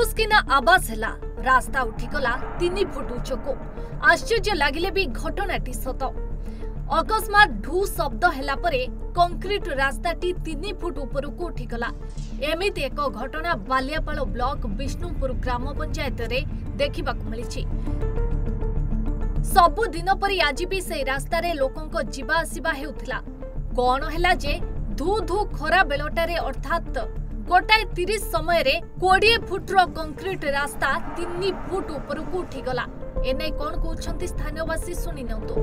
ठूस किना आवाज है रास्ता उठीगला 3 फुट उच्चको। आश्चर्य लगिले भी घटनाटी सत। अकस्मात ढू शब्द हैला परे कंक्रीट रास्ताटी 3 फुट उपरको उठीगला। एमिति एक घटना बालियापाल ब्लॉक विष्णुपुर ग्राम पंचायत रे देखिबाकु मिलिछि। सबु दिन परी आज भी से रास्ता रे लोकंको जीवा आसीबा हेउथिला। कोन हैला जे धू धू खरा बेलटारे अर्थात गोटाए 30 समय रे 20 फुटर कंक्रीट रास्ता 3 फुट उपरको उठीगला। एनै कोन कहउछंती स्थानीयवासी सुनि नउतो।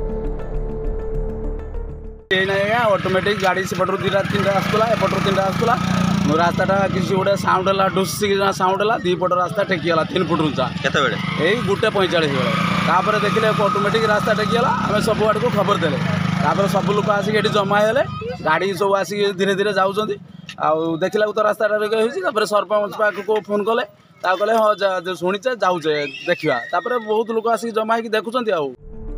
ऑटोमेटिक गाड़ी से पटरू 3 आसला एपटर 3 आसला मो रास्ताटा किसी गोटे साउंड है डुसी साउंड है 2 पट रास्ता टेकीगला 3 फुट उंचा केते बेले एई 1:45 बेले तापर देखिले ऑटोमेटिक रास्ता टेकीगला। आम सब आड़ को खबर देले तापर सब लोग आसिक एठी जमा हेले गाड़ी सब आसिक धीरे धीरे जाउछंती आ देखिला तो रास्ता होईछि। तापर सरपंच पाक को फोन कले ता कले हां सुनिचे जाउचे देखिबा तापर बहुत लोग आसिक जमा हेकि देखुछंती। आ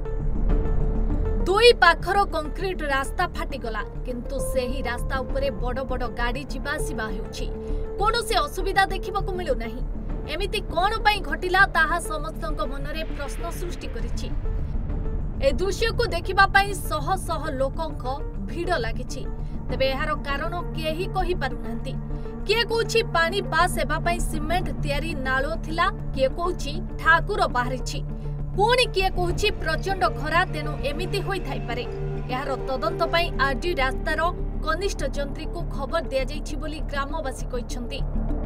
दुई पाखर कंक्रीट रास्ता फाटिगला किंतु सेही रास्ता उपरे बड़ बड़ गाड़ी जीवा आसीबा हेउछि। कोनोसी असुविधा देखिबाकु मिलु नाही। एमिति कोन पई घटिला ताहा समस्तक मनरे प्रश्न सृष्टि करिछि। ए दृश्य को देखिबा पई शह शह लोकंक भीड़ लागिछि। तबे एहार कारण केही कहि पारु नांती। किए कहूछि पानी पास हेबा पई सिमेंट तयारी नालो थिला, किए कहूछि ठाकुर बाहरिछि, पुणी किए कहूछि प्रचंड खरा तेणु एमिति होई थाई पारे। यार तदंत पई आरडी रास्तार कनिष्ठ जंत्री को खबर दिया जाइछि बोली ग्रामवासी कहिसंती।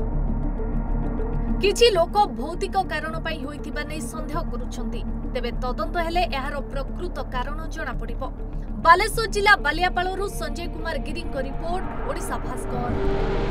किछि लोक भौतिक कारण पई होइथिबा नै संदेह करूछंती। तेबे तदंत हेले यार प्रकृत कारण जणा पड़िबो। बालेश्वर जिला बालियापालरू संजय कुमार गिरी को रिपोर्ट, ओडिशा भास्कर।